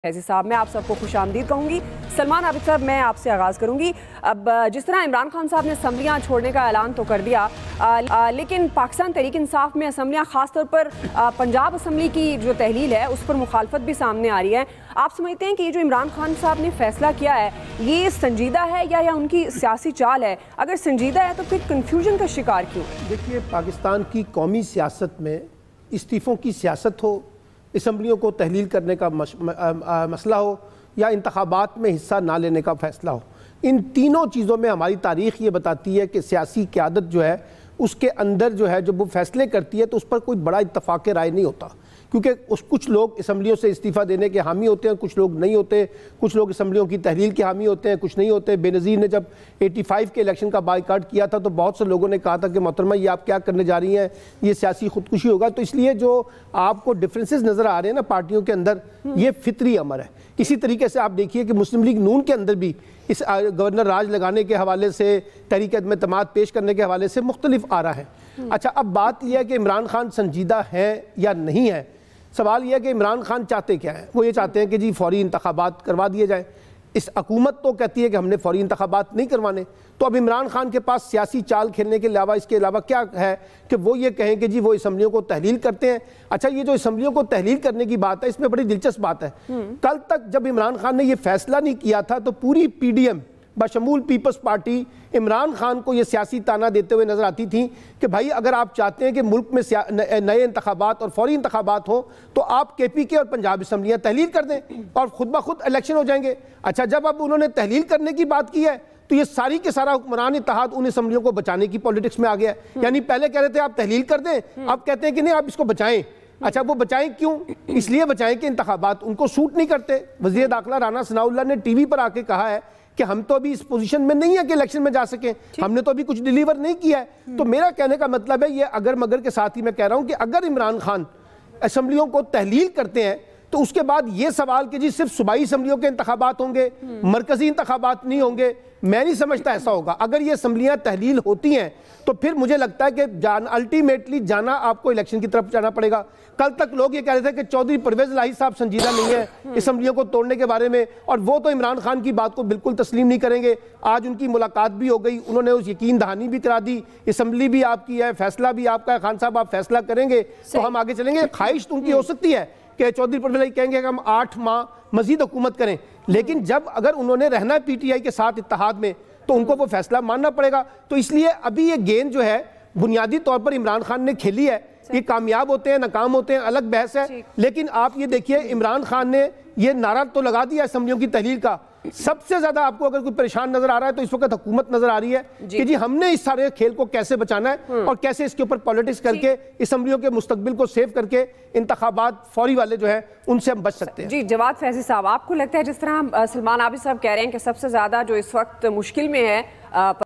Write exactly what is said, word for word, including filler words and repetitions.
फैज़ी साहब, मैं आप सबको खुश आमदीद कहूँगी। सलमान आबिद साहब, मैं आपसे आगाज़ करूँगी। अब जिस तरह इमरान खान साहब ने असम्बलियाँ छोड़ने का ऐलान तो कर दिया, आ, आ, लेकिन पाकिस्तान तहरीक इंसाफ में असम्बलियाँ ख़ास तौर पर आ, पंजाब असम्बली की जो तहलील है उस पर मुखालफत भी सामने आ रही है। आप समझते हैं कि ये जो इमरान खान साहब ने फ़ैसला किया है ये संजीदा है या, या उनकी सियासी चाल है? अगर संजीदा है तो फिर कन्फ्यूजन का शिकार क्यों? देखिए, पाकिस्तान की कौमी सियासत में इस्तीफ़ों की सियासत हो, असम्बलियों को तहलील करने का मश, म, आ, मसला हो या इंतखाबात में हिस्सा ना लेने का फ़ैसला हो, इन तीनों चीज़ों में हमारी तारीख़ ये बताती है कि सियासी क़यादत जो है उसके अंदर जो है जब वो फ़ैसले करती है तो उस पर कोई बड़ा इत्तफ़ाक़ राय नहीं होता, क्योंकि उस कुछ लोग असम्बलियों से इस्तीफ़ा देने के हामी होते हैं, कुछ लोग नहीं होते, कुछ लोग असम्बलियों की तहलील के हामी होते हैं, कुछ नहीं होते। बेनज़ीर ने जब पचासी के इलेक्शन का बाइकाट किया था तो बहुत से लोगों ने कहा था कि मोहतरमा ये आप क्या करने जा रही हैं, ये सियासी खुदकुशी होगा। तो इसलिए जो आपको डिफरेंसेस नज़र आ रहे हैं ना पार्टियों के अंदर, ये फितरी अमर है। इसी तरीके से आप देखिए कि मुस्लिम लीग नून के अंदर भी इस गवर्नर राज लगाने के हवाले से, तहरीक अदम एतमाद पेश करने के हवाले से मुख्तलिफ आ रहा है। अच्छा, अब बात यह है कि इमरान खान संजीदा है या नहीं है। सवाल यह है कि इमरान खान चाहते क्या है। वो ये चाहते हैं कि जी फौरी इंतखाबात करवा दिए जाएँ। इस हुकूमत तो कहती है कि हमने फौरी इंतखाबात नहीं करवाने, तो अब इमरान खान के पास सियासी चाल खेलने के अलावा इसके अलावा क्या है कि वो ये कहें कि जी वो असम्बलियों को तहलील करते हैं। अच्छा, ये जो असम्बलियों को तहलील करने की बात है इसमें बड़ी दिलचस्प बात है। कल तक जब इमरान खान ने ये फैसला नहीं किया था तो पूरी पी डी एम बशमूल पीपल्स पार्टी इमरान खान को ये सियासी ताना देते हुए नज़र आती थी कि भाई अगर आप चाहते हैं कि मुल्क में नए इंतखाबात और फौरी इंतखाबात हो तो आप के पी के और पंजाब असम्बलियाँ तहलील कर दें और खुद ब खुद इलेक्शन हो जाएंगे। अच्छा, जब अब उन्होंने तहलील करने की बात की है तो ये सारी के सारा हुक्मरान इत्तेहाद उन असम्बलियों को बचाने की पॉलिटिक्स में आ गया है। यानी पहले कह रहे थे आप तहलील कर दें, अब कहते हैं कि नहीं आप इसको बचाएं। अच्छा, वो बचाएं क्यों? इसलिए बचाएं कि इंतखाबात उनको सूट नहीं करते। वज़ीर दाखिला राना सनाउल्लाह ने टीवी पर आके कहा है कि हम तो अभी इस पोजीशन में नहीं है कि इलेक्शन में जा सकें, हमने तो अभी कुछ डिलीवर नहीं किया है। तो मेरा कहने का मतलब है, ये अगर मगर के साथ ही मैं कह रहा हूं कि अगर इमरान खान असम्बलियों को तहलील करते हैं तो उसके बाद ये सवाल कि जी सिर्फ सूबाई असम्बलियों के इंतखाबात होंगे, मरकजी इंतखाबात नहीं होंगे, मैं नहीं समझता ऐसा होगा। अगर ये असम्बलियाँ तहलील होती हैं तो फिर मुझे लगता है कि जान अल्टीमेटली जाना आपको इलेक्शन की तरफ जाना पड़ेगा। कल तक लोग ये कह रहे थे कि चौधरी परवेज इलाही साहब संजीदा नहीं है असम्बलियों को तोड़ने के बारे में, और वो तो इमरान खान की बात को बिल्कुल तस्लीम नहीं करेंगे। आज उनकी मुलाकात भी हो गई, उन्होंने उस यकीन दहानी भी करा दी, असम्बली भी आपकी है, फैसला भी आपका है, खान साहब आप फैसला करेंगे तो हम आगे चलेंगे। ख्वाहिश तो उनकी हो सकती है कि चौधरी परवेज इलाही कहेंगे कि हम आठ माह मजीद हुकूमत करें, लेकिन जब अगर उन्होंने रहना है पी टी आई के साथ इत्तेहाद में तो उनको वो फैसला मानना पड़ेगा। तो इसलिए अभी ये गेंद जो है बुनियादी तौर पर इमरान खान ने खेली है। ये कामयाब होते हैं नाकाम होते हैं अलग बहस है, लेकिन आप ये देखिए इमरान खान ने ये नारा तो लगा दिया असम्बलियों की तहलील का। सबसे ज्यादा आपको अगर कोई परेशान नजर आ रहा है तो इस वक्त हुकूमत नजर आ रही है जी। कि जी हमने इस सारे खेल को कैसे बचाना है और कैसे इसके ऊपर पॉलिटिक्स करके असम्बलियों के मुस्तकबिल को सेव करके इंतखाबात फौरी वाले जो है उनसे हम बच सकते हैं। जी जवाद फैज़ी साहब, आपको लगता है जिस तरह सलमान आबिद साहब कह रहे हैं कि सबसे ज्यादा जो इस वक्त मुश्किल में है